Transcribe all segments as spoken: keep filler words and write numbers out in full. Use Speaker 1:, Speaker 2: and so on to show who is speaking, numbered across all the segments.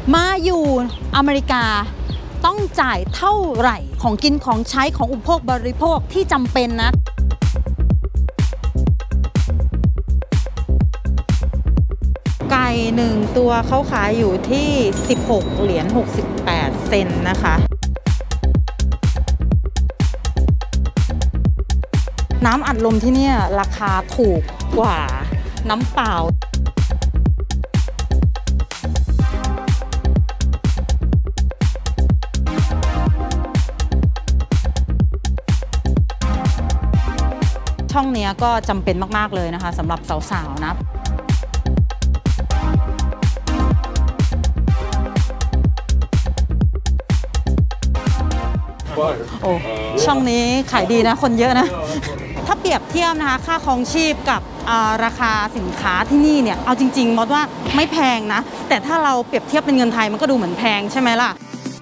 Speaker 1: มาอยู่อเมริกาต้องจ่ายเท่าไหร่ของกินของใช้ของอุปโภคบริโภคที่จำเป็นนะไก่หนึ่งตัวเขาขายอยู่ที่สิบหกเหรียญหกสิบแปดเซนต์นะคะน้ำอัดลมที่นี่ราคาถูกกว่าน้ำเปล่าช่องนี้ก็จำเป็นมากๆเลยนะคะสำหรับสาวๆนะโอ้ช่องนี้ขายดีนะคนเยอะนะถ้าเปรียบเทียบนะคะค่าครองชีพกับราคาสินค้าที่นี่เนี่ยเอาจริงๆมดว่าไม่แพงนะแต่ถ้าเราเปรียบเทียบเป็นเงินไทยมันก็ดูเหมือนแพงใช่ไหมล่ะ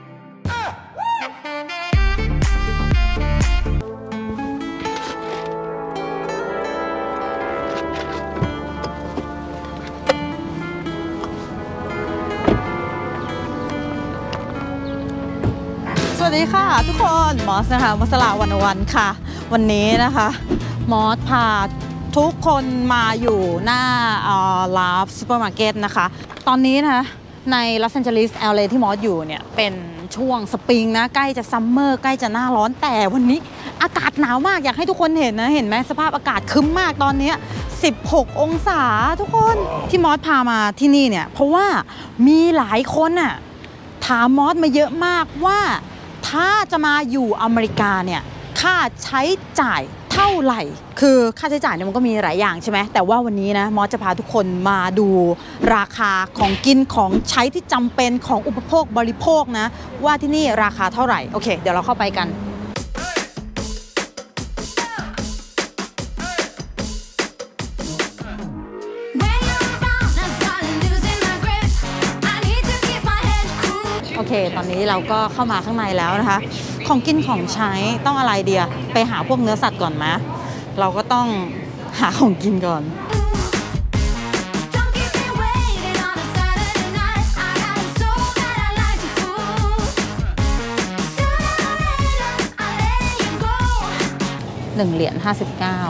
Speaker 1: สวัสดีค่ะทุกคนมอสนะคะมัสลาวันวันค่ะวันนี้นะคะมอสพาทุกคนมาอยู่หน้าลาฟซูเปอร์มาร์เก็ตนะคะตอนนี้นะคะในลอสแอนเจลิส แอล เอ ที่มอสอยู่เนี่ยเป็นช่วงสปริงนะใกล้จะซัมเมอร์ใกล้จะหน้าร้อนแต่วันนี้อากาศหนาวมากอยากให้ทุกคนเห็นนะเห็นไหมสภาพอากาศครึ้มมากตอนนี้สิบหกองศาทุกคนที่มอสพามาที่นี่เนี่ยเพราะว่ามีหลายคนน่ะถามมอสมาเยอะมากว่าถ้าจะมาอยู่อเมริกาเนี่ยค่าใช้จ่ายเท่าไหร่คือค่าใช้จ่ายเนี่ยมันก็มีหลายอย่างใช่ไหมแต่ว่าวันนี้นะมอสจะพาทุกคนมาดูราคาของกินของใช้ที่จำเป็นของอุปโภคบริโภคนะว่าที่นี่ราคาเท่าไหร่โอเคเดี๋ยวเราเข้าไปกันโอเคตอนนี้เราก็เข้ามาข้างในแล้วนะคะของกินของใช้ต้องอะไรเดียไปหาพวกเนื้อสัตว์ก่อนไหมเราก็ต้องหาของกินก่อนหนึ่งเหรียญห้าสิบเก้า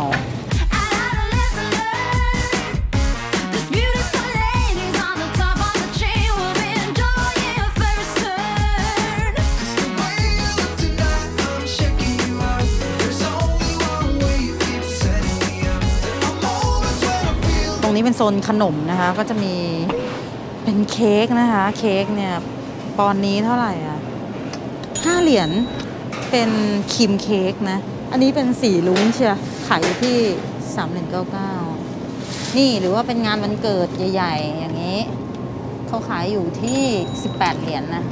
Speaker 1: ตรงนี้เป็นโซนขนมนะคะก็จะมีเป็นเค้กนะคะเค้กเนี่ยปอนนี้เท่าไหร่อ่ะห้าเหรียญเป็นครีมเค้กนะอันนี้เป็นสีลุ้งเชียขายอยู่ที่สามเหรียญเก้าเก้านี่หรือว่าเป็นงานวันเกิดใหญ่ๆอย่างนี้เขาขายอยู่ที่สิบแปดเหรียญ นะ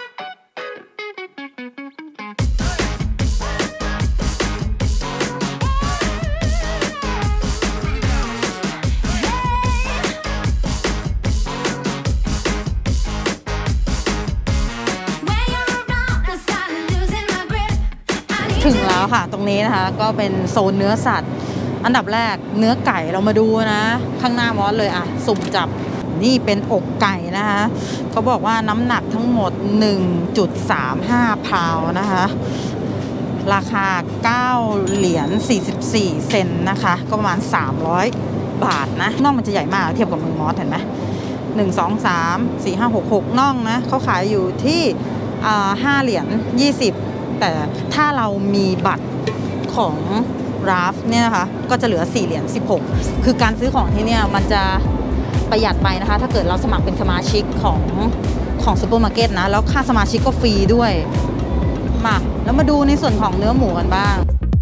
Speaker 1: ถึงแล้วค่ะตรงนี้นะคะก็เป็นโซนเนื้อสัตว์อันดับแรกเนื้อไก่เรามาดูนะข้างหน้ามอสเลยอ่ะสุ่มจับนี่เป็นอกไก่นะคะเขาบอกว่าน้ำหนักทั้งหมด หนึ่งจุดสามห้า พาวน์นะคะราคาเก้าเหรียญสี่สิบสี่เซนต์นะคะก็ประมาณสามร้อยบาทนะน่องมันจะใหญ่มากเทียบกับมือมอสเห็นไหมหนึ่ง สอง สาม สี่ ห้า หก หกน่องนะเขาขายอยู่ที่ห้าเหรียญยี่สิบแต่ถ้าเรามีบัตรของราฟเนี่ยนะคะก็จะเหลือสี่เหรียญสิบหกคือการซื้อของที่เนี่ยมันจะประหยัดไปนะคะถ้าเกิดเราสมัครเป็นสมาชิกของของซูเปอร์มาร์เก็ตนะแล้วค่าสมาชิกก็ฟรีด้วยมาแล้วมาดูในส่วนของเนื้อหมูกันบ้าง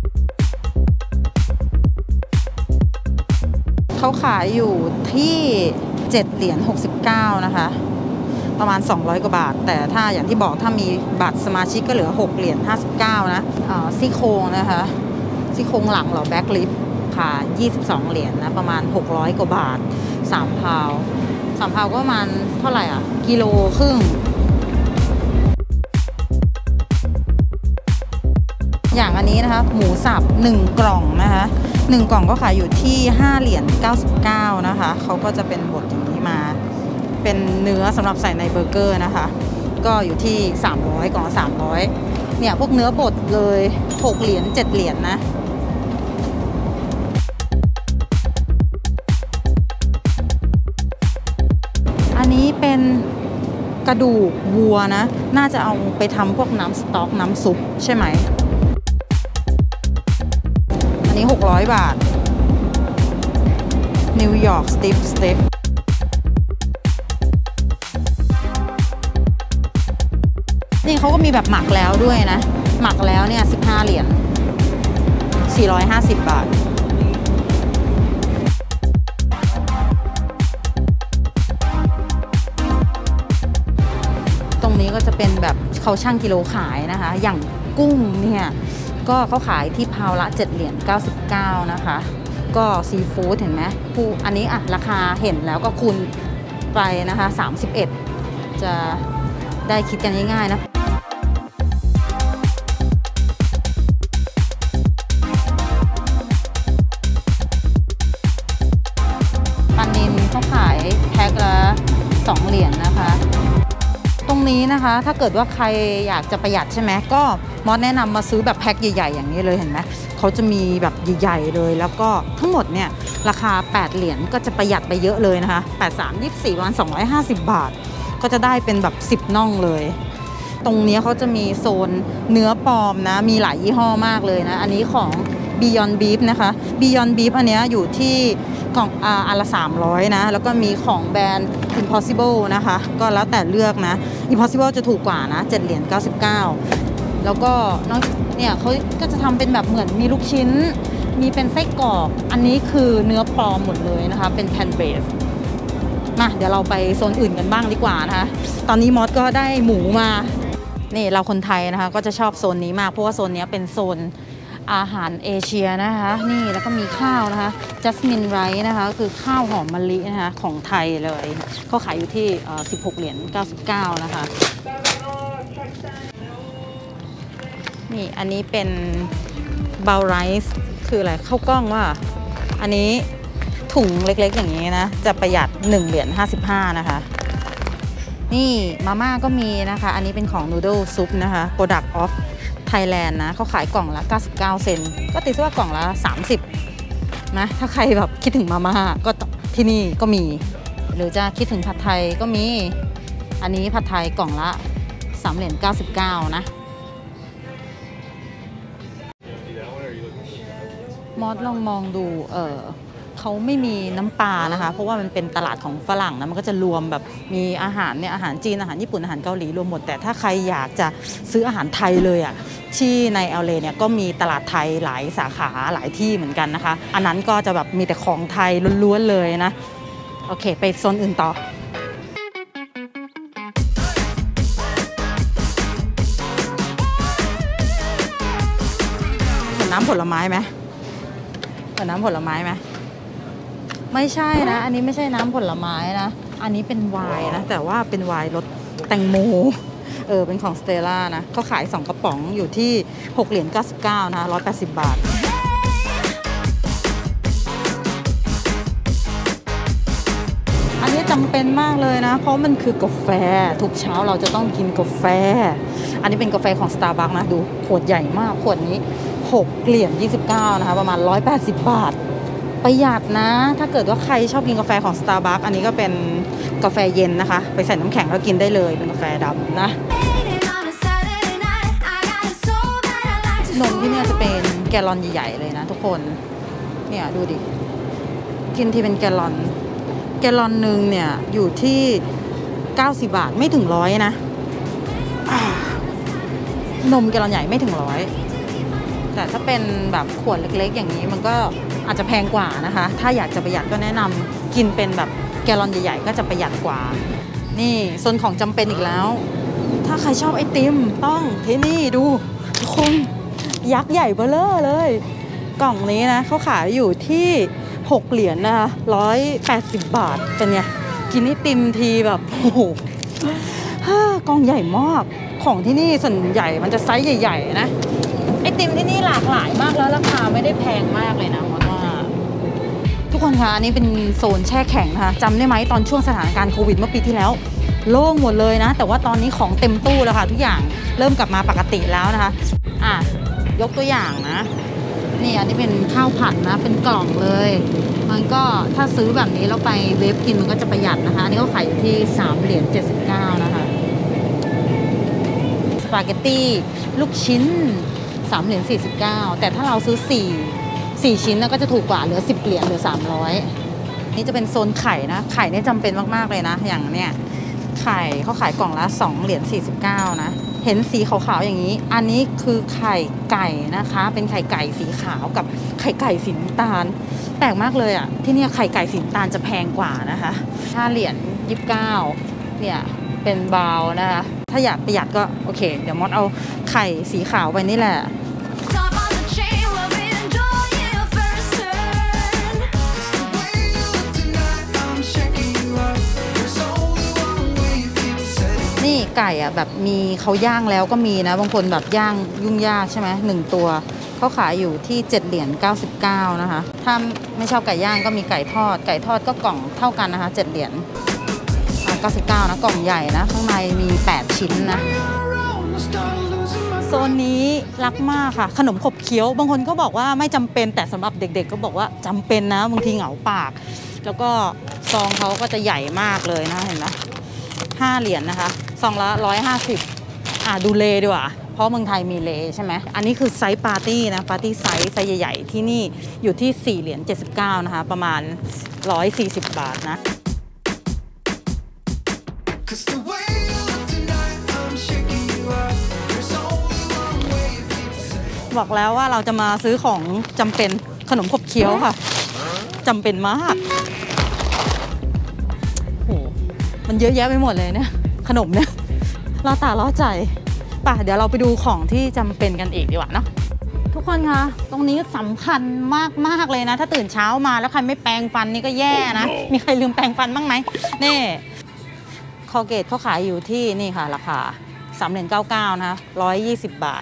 Speaker 1: เขาขายอยู่ที่เจ็ดเหรียญหกสิบเก้านะคะประมาณสองร้อยกว่าบาทแต่ถ้าอย่างที่บอกถ้ามีบัตรสมาชิกก็เหลือหกเหรียญห้าสิบเก้านะซี่โครงนะคะซี่โครงหลังเหรอแบ็คลิฟค่ะยี่สิบสองเหรียญนะประมาณหกร้อยกว่าบาทสามพาวสามพาวก็ประมาณเท่าไหร่อ่ะกิโลครึ่งอย่างอันนี้นะคะหมูสับหนึ่งกล่องนะคะหนึ่งกล่องก็ขายอยู่ที่ห้าเหรียญเก้าสิบเก้านะคะเขาก็จะเป็นบดอย่างนี้มาเเป็นเนื้อสำหรับใส่ในเบอร์เกอร์นะคะก็อยู่ที่สามร้อยกล่องละสามร้อยเนี่ยพวกเนื้อบดเลยหกเหรียญเจ็ดเหรียญนะอันนี้เป็นกระดูกวัวนะน่าจะเอาไปทำพวกน้ำสต๊อกน้ำซุปใช่ไหมอันนี้หกร้อยบาทนิวยอร์กสติฟสเต็กนี่เขาก็มีแบบหมักแล้วด้วยนะหมักแล้วเนี่ยสิบห้าเหรียญสี่ร้อยห้าสิบบาทตรงนี้ก็จะเป็นแบบเขาช่างกิโลขายนะคะอย่างกุ้งเนี่ยก็เขาขายที่พาวละเจ็ดเหรียญเก้าสิบเก้านะคะก็ซีฟู้ดเห็นไหมผู้อันนี้อ่ะราคาเห็นแล้วก็คูณไปนะคะสามสิบเอ็ดจะได้คิดกันง่ายๆนะปลานิลเขาขายแพ็คละสองเหรียญนะคะตรงนี้นะคะถ้าเกิดว่าใครอยากจะประหยัดใช่ไหมก็มอสแนะนำมาซื้อแบบแพ็คใหญ่ๆอย่างนี้เลยเห็นไหมเขาจะมีแบบใหญ่ๆเลยแล้วก็ทั้งหมดเนี่ยราคาแปดเหรียญก็จะประหยัดไปเยอะเลยนะคะแปด สาม ยี่สิบสี่วันสองร้อยห้าสิบบาทก็จะได้เป็นแบบสิบน่องเลยตรงนี้เขาจะมีโซนเนื้อปลอมนะมีหลายยี่ห้อมากเลยนะอันนี้ของ Beyond Beef นะคะ Beyond Beef อันนี้อยู่ที่กล่องอ่าอันละสามร้อยนะแล้วก็มีของแบรนด์ Impossible นะคะก็แล้วแต่เลือกนะ Impossible จะถูกกว่านะเจ็ดเหรียญเก้าสิบเก้าแล้วก็น้องเนี่ยเขาก็จะทำเป็นแบบเหมือนมีลูกชิ้นมีเป็นไส้กรอกอันนี้คือเนื้อปลอมหมดเลยนะคะเป็นแพนเบสมาเดี๋ยวเราไปโซนอื่นกันบ้างดีกว่านะคะตอนนี้มอสก็ได้หมูมานี่เราคนไทยนะคะก็จะชอบโซนนี้มากเพราะว่าโซนนี้เป็นโซนอาหารเอเชียนะคะนี่แล้วก็มีข้าวนะคะจัสมินไรซ์นะคะคือข้าวหอมมะลินะคะของไทยเลยเขาขายอยู่ที่สิบหกเหรียญเก้าสิบเก้านะคะนี่อันนี้เป็นบาวไรซ์คืออะไรข้าวกล้องว่าอันนี้ถุงเล็กๆอย่างนี้นะจะประหยัดหนึ่งเหรียญห้าสิบห้านะคะนี่มาม่าก็มีนะคะอันนี้เป็นของ Noodle Soup นะคะ Product of Thailand นะเขาขายกล่องละเก้าสิบเก้าเซนต์ก็ตีซะว่ากล่องละสามสิบนะถ้าใครแบบคิดถึงมาม่าก็ที่นี่ก็มีหรือจะคิดถึงผัดไทยก็มีอันนี้ผัดไทยกล่องละสามเหรียญเก้าสิบเก้านะมอสลองมองดูเออเขาไม่มีน้ำปลานะคะเพราะว่ามันเป็นตลาดของฝรั่งนะมันก็จะรวมแบบมีอาหารเนี่ยอาหารจีนอาหารญี่ปุ่นอาหารเกาหลีรวมหมดแต่ถ้าใครอยากจะซื้ออาหารไทยเลยอ่ะที่ใน แอล เอ เนี่ยก็มีตลาดไทยหลายสาขาหลายที่เหมือนกันนะคะอันนั้นก็จะแบบมีแต่ของไทยล้วนๆเลยนะโอเคไปโซนอื่นต่อเหมือนน้ำผลไม้ไหมเหมือนน้ำผลไม้ไหมไม่ใช่นะอันนี้ไม่ใช่น้ำผลไม้นะอันนี้เป็นไวน์นะแต่ว่าเป็นไวน์รสแตงโมเออเป็นของสเตลล่านะเขาขายสองกระป๋องอยู่ที่หกเหรียญเก้าสิบเก้านะหนึ่งร้อยแปดสิบบาทอันนี้จำเป็นมากเลยนะเพราะมันคือกาแฟทุกเช้าเราจะต้องกินกาแฟอันนี้เป็นกาแฟของ Starbucks นะดูขวดใหญ่มากขวดนี้หกเหรียญยี่สิบเก้านะคะประมาณหนึ่งร้อยแปดสิบบาทประหยัดนะถ้าเกิดว่าใครชอบกินกาแฟของ Starbucks อันนี้ก็เป็นกาแฟเย็นนะคะไปใส่น้ำแข็งแล้วกินได้เลยเป็นกาแฟดำนะนมที่เนี่ยจะเป็นแกลลอนใหญ่ๆเลยนะทุกคนเนี่ยดูดิกินที่เป็นแกลลอนแกลลอนหนึ่งเนี่ยอยู่ที่เก้าสิบบาทไม่ถึงร้อยนะนมแกลลอนใหญ่ไม่ถึงร้อยแต่ถ้าเป็นแบบขวดเล็กๆอย่างนี้มันก็อาจจะแพงกว่านะคะถ้าอยากจะประหยัดก็แนะนำกินเป็นแบบแกลลอนใหญ่ๆก็จะประหยัดกว่านี่โซนของจำเป็นอีกแล้วถ้าใครชอบไอติมต้องที่นี่ดูทุกคนยักษ์ใหญ่เบ้อเร่อเลยกล่องนี้นะเขาขายอยู่ที่หกเหรียญนะคะหนึ่งร้อยแปดสิบบาทเป็นไงกินไอติมทีแบบโอ้โหกล่องใหญ่มากของที่นี่ส่วนใหญ่มันจะไซส์ใหญ่ๆนะไอติมที่นี่หลากหลายมากแล้วราคาไม่ได้แพงมากเลยนะมอสว่าทุกคนคะอันนี้เป็นโซนแช่แข็งนะคะจำได้ไหมตอนช่วงสถานการณ์โควิดเมื่อปีที่แล้วโล่งหมดเลยนะแต่ว่าตอนนี้ของเต็มตู้แล้วค่ะทุกอย่างเริ่มกลับมาปกติแล้วนะคะอ่ะยกตัวอย่างนะนี่อันนี้เป็นข้าวผัดนะเป็นกล่องเลยมันก็ถ้าซื้อแบบนี้แล้วไปเวฟกินมันก็จะประหยัดนะคะอันนี้ก็ขายอยู่ที่สามเหรียญเจ็ดสิบเก้านะคะสปาเกตตี้ลูกชิ้นสามเหรียญสี่สิบเก้าแต่ถ้าเราซื้อสี่ สี่ชิ้นก็จะถูกกว่าเหลือสิบเหรียญเหลือสามร้อยนี่จะเป็นโซนไข่นะไข่นี่จำเป็นมากๆเลยนะอย่างเนี้ยไข่เขาขายกล่องละสองเหรียญสี่สิบเก้านะเห็นสีขาวๆอย่างนี้อันนี้คือไข่ไก่นะคะเป็นไข่ไก่สีขาวกับไข่ไก่สีน้ำตาลแปลกมากเลยอ่ะที่นี่ไข่ไก่สีน้ำตาลจะแพงกว่านะคะห้าเหรียญยี่สิบเก้าเนี่ยเป็นบาวนะคะถ้าอยากประหยัดก็โอเคเดี๋ยวมดเอาไข่สีขาวไปนี่แหละนี่ไก่อ่ะแบบมีเขาย่างแล้วก็มีนะบางคนแบบย่างยุ่งยากใช่ไหมหนึ่งตัวเขาขายอยู่ที่เจ็ดเหรียญเก้าสิบเก้านะคะถ้าไม่ชอบไก่ย่างก็มีไก่ทอดไก่ทอดก็กล่องเท่ากันนะคะเจ็ดเหรียญเก้าสิบเก้านะกล่องใหญ่นะข้างในมีแปดชิ้นนะโซนนี้รักมากค่ะขนมขบเคี้ยวบางคนก็บอกว่าไม่จำเป็นแต่สำหรับเด็กๆก็บอกว่าจำเป็นนะบางทีเหงาปากแล้วก็ซองเขาก็จะใหญ่มากเลยนะเห็นไหมห้าเหรียญนะคะซองละร้อยห้าสิบอ่ะดูเลดีกว่าเพราะเมืองไทยมีเลใช่ไหมอันนี้คือไซส์ปาร์ตี้นะปาร์ตี้ไซส์ไซส์ใหญ่ๆที่นี่อยู่ที่สี่เหรียญเจ็ดสิบเก้านะคะประมาณหนึ่งร้อยสี่สิบบาทนะบอกแล้วว่าเราจะมาซื้อของจำเป็นขนมขบเคี้ยวค่ะจำเป็นมากโอ้มันเยอะแยะไปหมดเลยเนี่ยขนมเนี่ยล่อตาล่อใจป่ะเดี๋ยวเราไปดูของที่จำเป็นกันอีกดีกว่าเนาะทุกคนคะตรงนี้สำคัญมากๆเลยนะถ้าตื่นเช้ามาแล้วใครไม่แปรงฟันนี่ก็แย่นะมีใครลืมแปรงฟันบ้างไหมนี่คอลเกตเขาขายอยู่ที่นี่ค่ะราคาสามเหรียญเก้าเก้านะคะร้อยยี่สิบบาท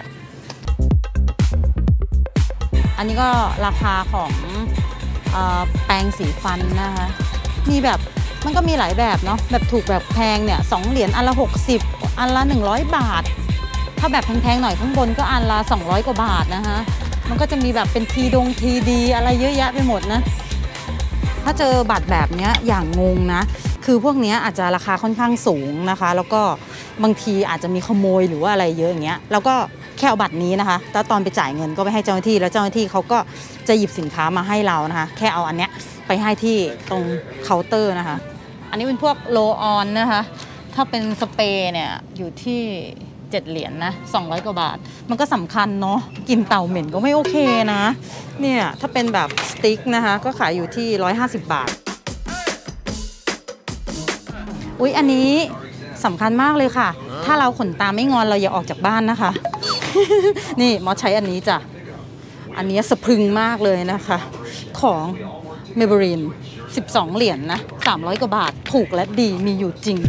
Speaker 1: อันนี้ก็ราคาของแปรงสีฟันนะคะมีแบบมันก็มีหลายแบบเนาะแบบถูกแบบแพงเนี่ยสองเหรียญอันละหกสิบอันละหนึ่งร้อยบาทถ้าแบบแพงๆหน่อยข้างบนก็อันละสองร้อยกว่าบาทนะคะมันก็จะมีแบบเป็นทีดงทีดีอะไรเยอะแยะไปหมดนะถ้าเจอบัตรแบบนี้อย่างงงนะคือพวกนี้อาจจะราคาค่อนข้างสูงนะคะแล้วก็บางทีอาจจะมีขโมยหรือว่าอะไรเยอะอย่างเงี้ยแล้วก็แค่เอาบัตรนี้นะคะแล้วตอนไปจ่ายเงินก็ไปให้เจ้าหน้าที่แล้วเจ้าหน้าที่เขาก็จะหยิบสินค้ามาให้เรานะคะแค่เอาอันเนี้ยไปให้ที่ตรงเคาน์เตอร์นะคะอันนี้เป็นพวกโลออนนะคะถ้าเป็นสเปรย์เนี่ยอยู่ที่เจ็ดเหรียญ น, นะสองร้อยกว่าบาทมันก็สำคัญเนาะกลิ่นเต่าเหม็นก็ไม่โอเคนะเนี่ยถ้าเป็นแบบสติ๊กนะคะก็ขายอยู่ที่หนึ่งร้อยห้าสิบบาทอุ๊ยอันนี้สำคัญมากเลยค่ะถ้าเราขนตาไม่งอนเราอย่าออกจากบ้านนะคะ นี่มอสใช้อันนี้จ้ะอันนี้สะพรึงมากเลยนะคะของเมเบรินสิบสองเหรียญ น, นะสามร้อยกว่าบาทถูกและดีมีอยู่จริง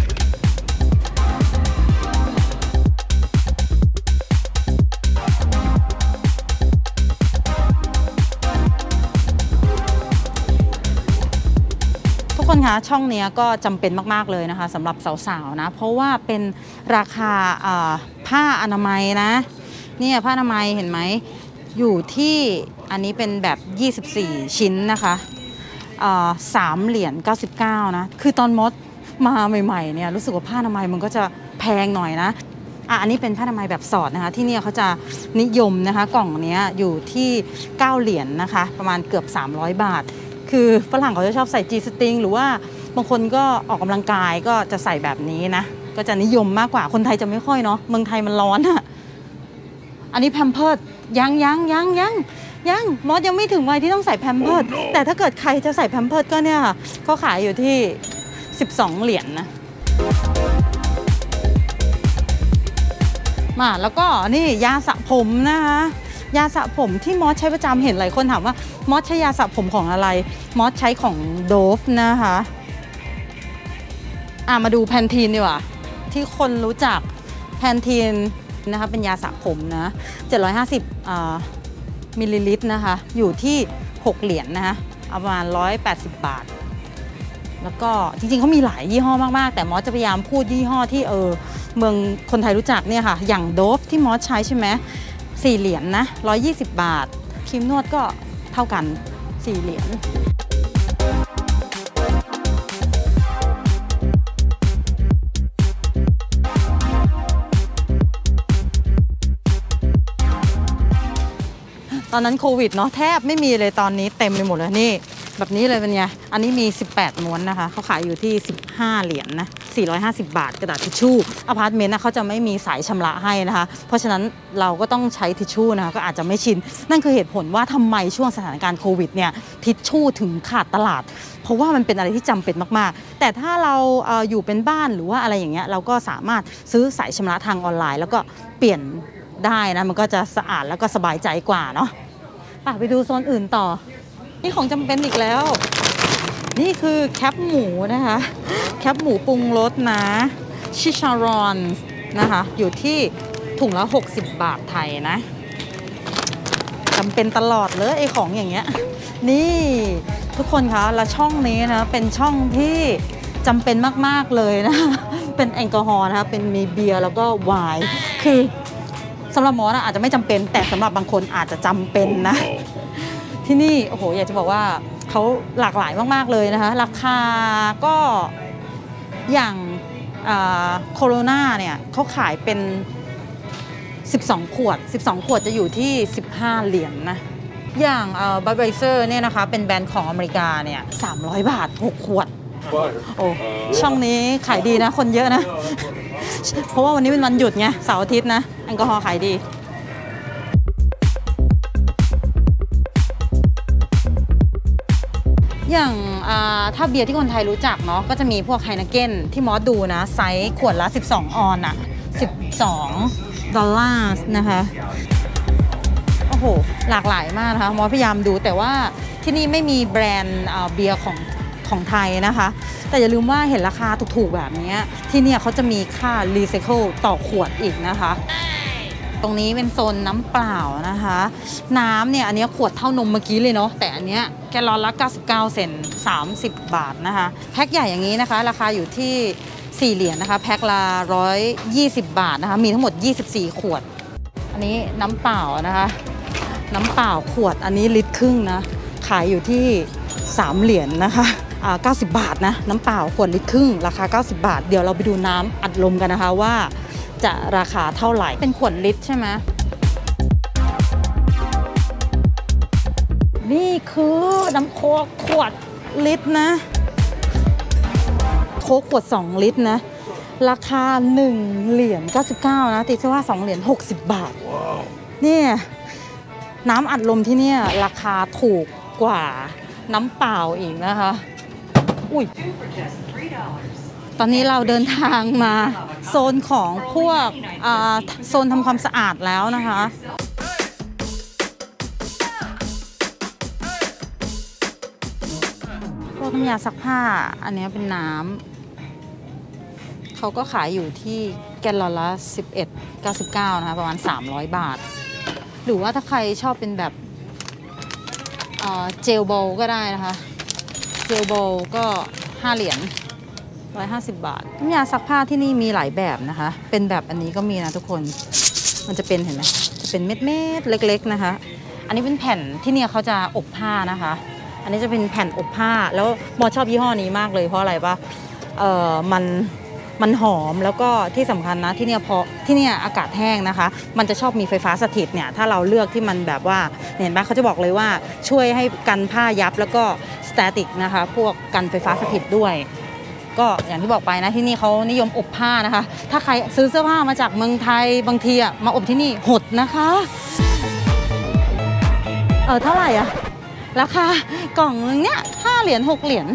Speaker 1: ทุกคนคะช่องนี้ก็จำเป็นมากๆเลยนะคะสำหรับสาวๆนะเพราะว่าเป็นราคาผ้าอนามัยนะเนี่ยผ้าอนามัยเห็นไหมอยู่ที่อันนี้เป็นแบบยี่สิบสี่ชิ้นนะคะสามเหรียญเก้าสิบเก้านะคือตอนมดมาใหม่ๆเนี่ยรู้สึกว่าผ้าอนามัยมันก็จะแพงหน่อยนะอ่ะอันนี้เป็นผ้าอนามัยแบบสอดนะคะที่เนี่ยเขาจะนิยมนะคะกล่องนี้อยู่ที่เก้าเหรียญ นะคะประมาณเกือบสามร้อยบาทคือฝรั่งเขาจะชอบใส่จีสตริงหรือว่าบางคนก็ออกกำลังกายก็จะใส่แบบนี้นะก็จะนิยมมากกว่าคนไทยจะไม่ค่อยเนาะเมืองไทยมันร้อนอะอันนี้แพมเพิร์สยังยังยังยังยังมอสยังไม่ถึงวัยที่ต้องใส่แพมเพิร์ส oh, no. แต่ถ้าเกิดใครจะใส่แพมเพิร์สก็เนี่ยค่ะเขาขายอยู่ที่สิบสองเหรียญ น, นะมาแล้วก็นี่ยาสระผมนะคะยาสระผมที่มอสใช้ประจำเห็นหลายคนถามว่ามอสใช้ยาสระผมของอะไรมอสใช้ของโดฟนะคะอ่ะมาดูแพนทีนดีกว่าที่คนรู้จักแพนทีนนะคะเป็นยาสระผมนะเจ็ดร้อยห้าสิบมิลลิลิตรนะคะอยู่ที่หกเหรียญ นะคะประมาณหนึ่งร้อยแปดสิบบาทแล้วก็จริงๆเขามีหลายยี่ห้อมากๆแต่มอสจะพยายามพูดยี่ห้อที่เออเมืองคนไทยรู้จักเนี่ยค่ะอย่างโดฟที่มอสใช้ใช่ไหมสี่เหรียญ นะหนึ่งร้อยยี่สิบบาทครีมนวดก็เท่ากันสี่เหรียญตอนนั้นโควิดเนาะแทบไม่มีเลยตอนนี้เต็มไปหมดเลยนี่แบบนี้เลยเป็นไงอันนี้มีสิบแปดม้วนนะคะเขาขายอยู่ที่สิบห้าเหรียญ นะสี่ร้อยห้าสิบบาทกระดาษทิชชู่อพาร์ตเมนต์นะเขาจะไม่มีสายชำระให้นะคะเพราะฉะนั้นเราก็ต้องใช้ทิชชู่นะคะก็อาจจะไม่ชินนั่นคือเหตุผลว่าทำไมช่วงสถานการณ์โควิดเนี่ยทิชชู่ถึงขาดตลาดเพราะว่ามันเป็นอะไรที่จำเป็นมากๆแต่ถ้าเราเอ่ออยู่เป็นบ้านหรือว่าอะไรอย่างเงี้ยเราก็สามารถซื้อสายชำระทางออนไลน์แล้วก็เปลี่ยนได้นะมันก็จะสะอาดแล้วก็สบายใจกว่าเนาะไปดูโซนอื่นต่อนี่ของจำเป็นอีกแล้วนี่คือแคปหมูนะคะแคปหมูปรุงรสนะชิชารอนนะคะอยู่ที่ถุงละหกสิบบาทไทยนะจำเป็นตลอดเลยไอ้ของอย่างเงี้ยนี่ทุกคนคะและช่องนี้นะเป็นช่องที่จำเป็นมากๆเลยนะเป็นแอลกอฮอล์นะคะเป็นมีเบียร์แล้วก็ไวน์คือสำหรับหมอนะอาจจะไม่จำเป็นแต่สำหรับบางคนอาจจะจำเป็นนะที่นี่โอ้โหอยากจะบอกว่าเขาหลากหลายมากๆเลยนะคะราคาก็อย่างโคโรนาเนี่ยเขาขายเป็นสิบสองขวดสิบสองขวดจะอยู่ที่สิบห้าเหรียญ นะอย่างบัดไวเซอร์เนี่ยนะคะเป็นแบรนด์ของอเมริกาเนี่ยสามร้อยบาทหกขวดโอ้ช่องนี้ขายดีนะคนเยอะนะเพราะว่าวันนี้เป็นวันหยุดไงเสาร์อาทิตย์นะแอลกอฮอล์ขายดีอย่างถ้าเบียร์ที่คนไทยรู้จักเนาะก็จะมีพวกไฮนาเก้นที่มอสดูนะไซส์ขวดละสิบสองออนอะสิบสองดอลลาร์นะคะโอ้โหหลากหลายมากนะคะมอสพยายามดูแต่ว่าที่นี่ไม่มีแบรนด์เบียร์ของของไทยนะคะแต่อย่าลืมว่าเห็นราคาถูกๆแบบนี้ที่นี่เขาจะมีค่ารีไซเคิลต่อขวดอีกนะคะตรงนี้เป็นโซนน้ำเปล่านะคะน้ำเนี่ยอันนี้ขวดเท่านมเมื่อกี้เลยเนาะแต่อันเนี้ยแกลลอนละเก้าสิบเก้าเซนต์สามสิบบาทนะคะแพ็คใหญ่อย่างนี้นะคะราคาอยู่ที่สี่เหรียญ นะคะแพ็คละหนึ่งร้อยยี่สิบบาทนะคะมีทั้งหมดยี่สิบสี่ขวดอันนี้น้ำเปล่านะคะน้ำเปล่าขวดอันนี้ลิตรครึ่งนะขายอยู่ที่สามเหรียญ นะคะเก้าสิบบาทนะน้ำเปล่าขวดลิตรครึ่งราคาเก้าสิบบาทเดี๋ยวเราไปดูน้ำอัดลมกันนะคะว่าจะราคาเท่าไหร่เป็นขวดลิตรใช่ไหมนี่คือน้ำโค้กขวดลิตรนะโค้กขวดสองลิตรนะราคาหนึ่งเหรียญเก้าสิบเก้านะตีซะว่าสองเหรียญหกสิบบาท wow. นี่น้ำอัดลมที่นี่ราคาถูกกว่าน้ำเปล่าอีกนะคะอุ้ยตอนนี้เราเดินทางมาโซนของพวกโซนทำความสะอาดแล้วนะคะพวกน้ำยาซักผ้าอันนี้เป็นน้ำเขาก็ขายอยู่ที่แกลลอนละสิบเอ็ดเก้าสิบเก้านะคะประมาณสามร้อยบาทหรือว่าถ้าใครชอบเป็นแบบเจลโบลก็ได้นะคะเจลโบลก็ห้าเหรียญหนึ่งร้อยห้าสิบบาทน้ำยาซักผ้าที่นี่มีหลายแบบนะคะเป็นแบบอันนี้ก็มีนะทุกคนมันจะเป็นเห็นไหมจะเป็นเม็ดเม็ดเล็กๆนะคะอันนี้เป็นแผ่นที่เนี่ยเขาจะอบผ้านะคะอันนี้จะเป็นแผ่นอบผ้าแล้วมอชอบยี่ห้อนี้มากเลยเพราะอะไรปะเออมันมันหอมแล้วก็ที่สำคัญนะที่เนี่ยพอที่เนี่ยอากาศแห้งนะคะมันจะชอบมีไฟฟ้าสถิตเนี่ยถ้าเราเลือกที่มันแบบว่าเห็นปะเขาจะบอกเลยว่าช่วยให้กันผ้ายับแล้วก็สแตติกนะคะพวกกันไฟฟ้าสถิตด้วยก็อย่างที่บอกไปนะที่นี่เขานิยมอบผ้านะคะถ้าใครซื้อเสื้อผ้ามาจากเมืองไทยบางทีอ่ะมาอบที่นี่หดนะคะเออเท่าไหร่อ่ะราคากล่องนึงเนี่ยห้าเหรียญหกเหรียญ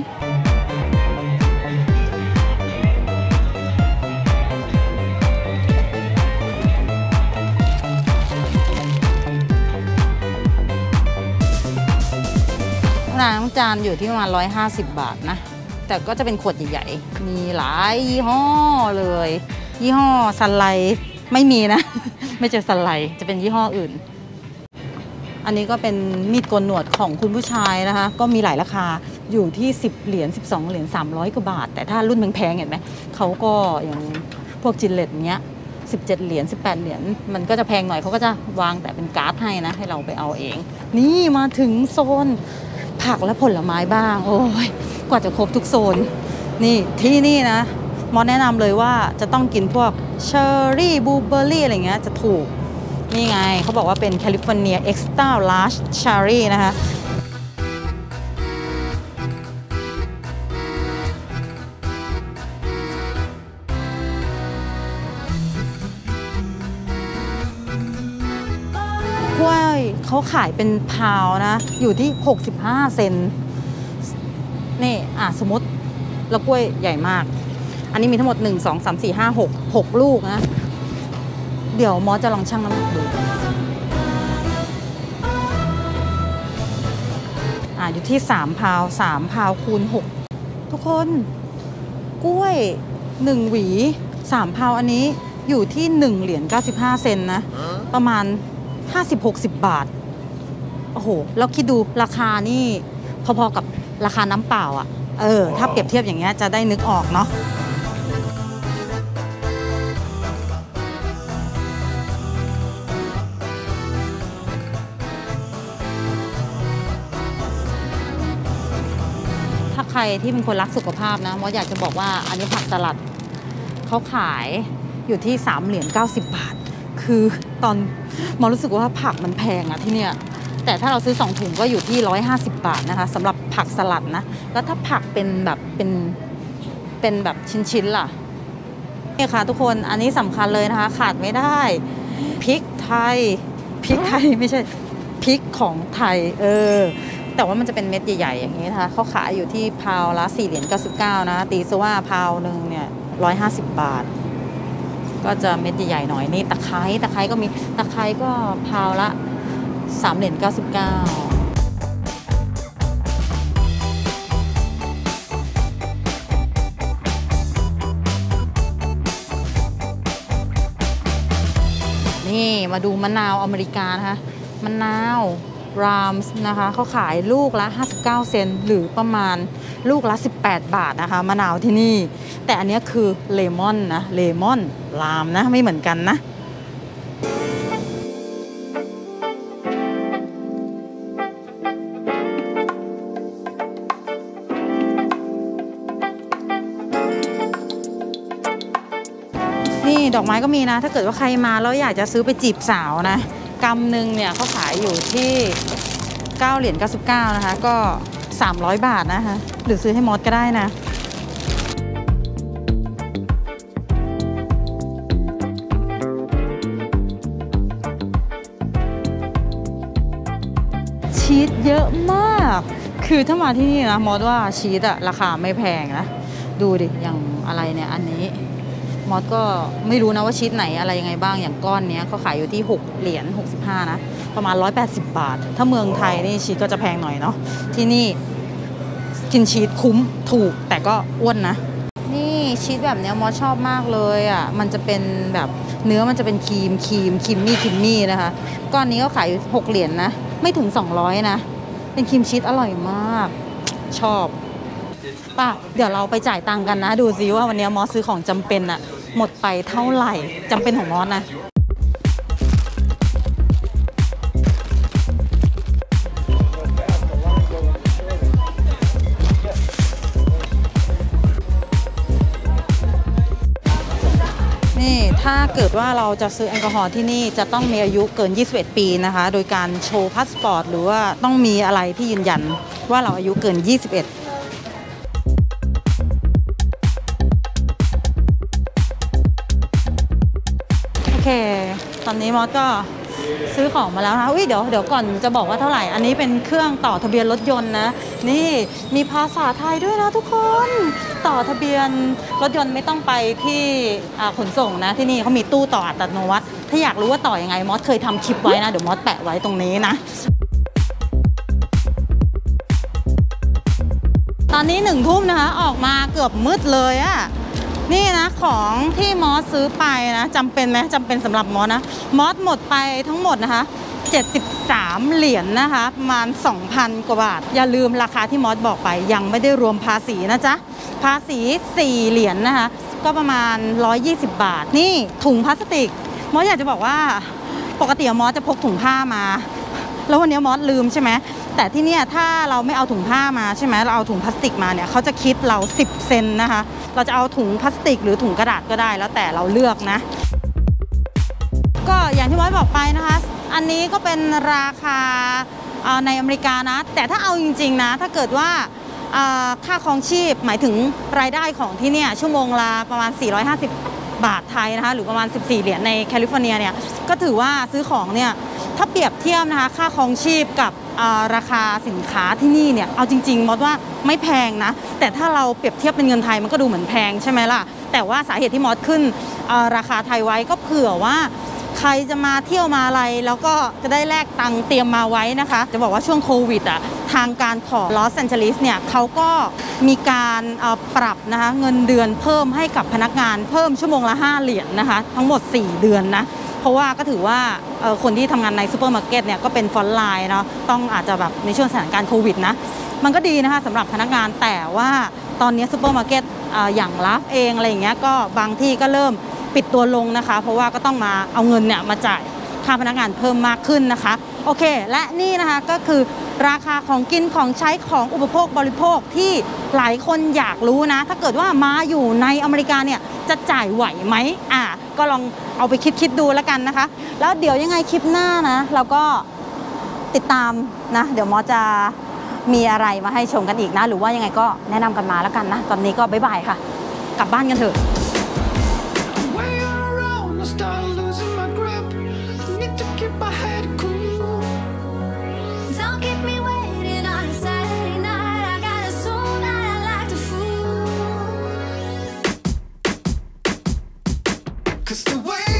Speaker 1: ล้างจานอยู่ที่ประมาณหนึ่งร้อยห้าสิบบาทนะแต่ก็จะเป็นขวดใหญ่ๆมีหลายยี่ห้อเลยยี่ห้อซันไลท์ไม่มีนะไม่เจอซันไลท์จะเป็นยี่ห้ออื่นอันนี้ก็เป็นมีดโกนหนวดของคุณผู้ชายนะคะก็มีหลายราคาอยู่ที่สิบเหรียญสิบสองเหรียญสามร้อยกว่าบาทแต่ถ้ารุ่นแพงๆเห็นไหมเขาก็อย่างพวกจิลเลตเนี้ยสิบเจ็ดเหรียญสิบแปดเหรียญมันก็จะแพงหน่อยเขาก็จะวางแต่เป็นการ์ดให้นะให้เราไปเอาเองนี่มาถึงโซนผักและผลไม้บ้างโอ้ยกว่าจะครบทุกโซนนี่ที่นี่นะมอแนะนำเลยว่าจะต้องกินพวกเชอร์รี่บลูเบอร์รี่อะไรเงี้ยจะถูกนี่ไงเขาบอกว่าเป็นแคลิฟอร์เนียเอ็กซ์ตร้าลาร์จเชอร์รี่นะคะกล้วยเขาขายเป็นพาวนะอยู่ที่หกสิบห้าเซนนี่อ่ะสมมติแล้วกล้วยใหญ่มากอันนี้มีทั้งหมดหนึ่ง สอง สาม สี่ ห้า หก หกลูกนะเดี๋ยวมอสจะลองชั่งน้ำหนักดูอ่ะอยู่ที่สามพาวสามพาวคูณหกทุกคนกล้วยหนึ่งหวีสามพาวอันนี้อยู่ที่หนึ่งเหรียญเก้าสิบห้าเซนนะประมาณห้าสิบ หกสิบบาทโอ้โหแล้วคิดดูราคานี่พอๆกับราคาน้ำเปล่าอ่ะเออถ้าเปรียบเทียบอย่างเงี้ยจะได้นึกออกเนาะถ้าใครที่เป็นคนรักสุขภาพนะมอสอยากจะบอกว่าอันนี้ผักสลัดเขาขายอยู่ที่สามเหรียญเก้าสิบบาทคือตอนมอสรู้สึกว่าผักมันแพงอะที่เนี่ยแต่ถ้าเราซื้อสองถุงก็อยู่ที่หนึ่งร้อยห้าสิบบาทนะคะสำหรับผักสลัดนะแล้วถ้าผักเป็นแบบเป็นเป็นแบบชิ้นๆล่ะนี่ค่ะทุกคนอันนี้สำคัญเลยนะคะขาดไม่ได้พริกไทยพริกไทยไม่ใช่พริกของไทยเออแต่ว่ามันจะเป็นเม็ดใหญ่ๆอย่างนี้นะคะเขาขายอยู่ที่พาวละสี่เหรียญเก้าสิบเก้านะตีซะว่าพาวหนึ่งเนี่ยร้อยห้าสิบบาทก็จะเม็ดใหญ่ๆหน่อยนี่ตะไคร้ตะไคร้ก็มีตะไคร้ก็พาวละสามเหรียญเก้าสิบเก้านี่มาดูมะนาวอเมริกานะคะมะนาวรามส์นะคะเขาขายลูกละห้าสิบเก้าเซนต์หรือประมาณลูกละสิบแปดบาทนะคะมะนาวที่นี่แต่อันนี้คือเลมอนนะเลมอนรามนะไม่เหมือนกันนะนี่ดอกไม้ก็มีนะถ้าเกิดว่าใครมาแล้วอยากจะซื้อไปจีบสาวนะกำหนึ่งเนี่ยเขาขายอยู่ที่เก้าเหรียญเก้าสิบเก้านะคะก็สามร้อยบาทนะคะหรือซื้อให้มอสก็ได้นะชีสเยอะมากคือถ้ามาที่นี่นะมอสว่าชีสอะราคาไม่แพงนะดูดิอย่างอะไรเนี่ยอันนี้มอสก็ไม่รู้นะว่าชีสไหนอะไรยังไงบ้างอย่างก้อนนี้เขาขายอยู่ที่หกเหรียญหกสิบห้านะประมาณหนึ่งร้อยแปดสิบบาทถ้าเมืองไทยนี่ชีสก็จะแพงหน่อยเนาะที่นี่กินชีสคุ้มถูกแต่ก็อ้วนนะนี่ชีสแบบนี้มอสชอบมากเลยอ่ะมันจะเป็นแบบเนื้อมันจะเป็นครีมครีมครีมมี่ครีมมี่นะคะก้อนนี้ก็ขายอยู่หกเหรียญนะไม่ถึงสองร้อยนะเป็นครีมชีสอร่อยมากชอบป่ะเดี๋ยวเราไปจ่ายตังค์กันนะดูซิว่าวันนี้มอสซื้อของจำเป็นอะหมดไปเท่าไหร่จำเป็นของมอสนะนี่ถ้าเกิดว่าเราจะซื้อแอลกอฮอล์ที่นี่จะต้องมีอายุเกินยี่สิบเอ็ดปีนะคะโดยการโชว์พาสปอร์ตหรือว่าต้องมีอะไรที่ยืนยันว่าเราอายุเกินยี่สิบเอ็ดโอเคตอนนี้มอสก็ซื้อของมาแล้วนะอุ้ยเดี๋ยวเดี๋ยวก่อนจะบอกว่าเท่าไหร่อันนี้เป็นเครื่องต่อทะเบียนรถยนต์นะนี่มีภาษาไทยด้วยนะทุกคนต่อทะเบียนรถยนต์ไม่ต้องไปที่ขนส่งนะที่นี่เขามีตู้ต่ออัตโนมัติถ้าอยากรู้ว่าต่อยังไงมอสเคยทำคลิปไว้นะเดี๋ยวมอสแปะไว้ตรงนี้นะตอนนี้หนึ่งทุ่มนะคะออกมาเกือบมืดเลยอะนี่นะของที่มอสซื้อไปนะจำเป็นไหมจำเป็นสำหรับมอสนะมอสหมดไปทั้งหมดนะคะเจ็ดสิบสามเหรียญ น, นะคะประมาณ สองพัน กว่าบาทอย่าลืมราคาที่มอสบอกไปยังไม่ได้รวมภาษีนะจ๊ะภาษีสี่เหรียญ น, นะคะก็ประมาณหนึ่งร้อยยี่สิบบาทนี่ถุงพลาสติกมอสอยากจะบอกว่าปกติมอสจะพกถุงผ้ามาแล้ววันนี้มอสลืมใช่ไหมแต่ที่เนี่ยถ้าเราไม่เอาถุงผ้ามาใช่ไหมเราเอาถุงพลาสติกมาเนี่ยเขาจะคิดเราสิบเซนนะคะเราจะเอาถุงพลาสติกหรือถุงกระดาษก็ได้แล้วแต่เราเลือกนะก็อย่างที่มอสบอกไปนะคะอันนี้ก็เป็นราคาในอเมริกานะแต่ถ้าเอาจริงๆนะถ้าเกิดว่าค่าครองชีพหมายถึงรายได้ของที่เนี่ยชั่วโมงละประมาณสี่ร้อยห้าสิบบาทไทยนะคะหรือประมาณสิบสี่เหรียญในแคลิฟอร์เนียเนี่ยก็ถือว่าซื้อของเนี่ยถ้าเปรียบเทียบนะคะค่าครองชีพกับราคาสินค้าที่นี่เนี่ยเอาจริงๆมอสว่าไม่แพงนะแต่ถ้าเราเปรียบเทียบเป็นเงินไทยมันก็ดูเหมือนแพงใช่ไหมล่ะแต่ว่าสาเหตุที่มอสขึ้นราคาไทยไว้ก็เผื่อว่าใครจะมาเที่ยวมาอะไรแล้วก็จะได้แลกตังค์เตรียมมาไว้นะคะจะบอกว่าช่วงโควิดอ่ะทางการของลอสแอนเจลิสเนี่ยเขาก็มีการปรับนะคะเงินเดือนเพิ่มให้กับพนักงานเพิ่มชั่วโมงละห้าเหรียญ น, นะคะทั้งหมดสี่เดือนนะเพราะว่าก็ถือว่าคนที่ทำงานในซูเปอร์มาร์เก็ตเนี่ยก็เป็นฟรอนต์ไลน์เนาะต้องอาจจะแบบในช่วงสถานการณ์โควิดนะมันก็ดีนะคะสำหรับพนักงานแต่ว่าตอนนี้ซูเปอร์มาร์เก็ตอย่างลาฟเองอะไรอย่างเงี้ยก็บางที่ก็เริ่มปิดตัวลงนะคะเพราะว่าก็ต้องมาเอาเงินเนี่ยมาจ่ายค่าพนักงานเพิ่มมากขึ้นนะคะโอเคและนี่นะคะก็คือราคาของกินของใช้ของอุปโภคบริโภคที่หลายคนอยากรู้นะถ้าเกิดว่ามาอยู่ในอเมริกาเนี่ยจะจ่ายไหวไหมอ่ะก็ลองเอาไปคิดคิดดูแล้วกันนะคะแล้วเดี๋ยวยังไงคลิปหน้านะเราก็ติดตามนะเดี๋ยวมอจะมีอะไรมาให้ชมกันอีกนะหรือว่ายังไงก็แนะนำกันมาแล้วกันนะตอนนี้ก็บ๊ายบายค่ะกลับบ้านกันเถอะCause the way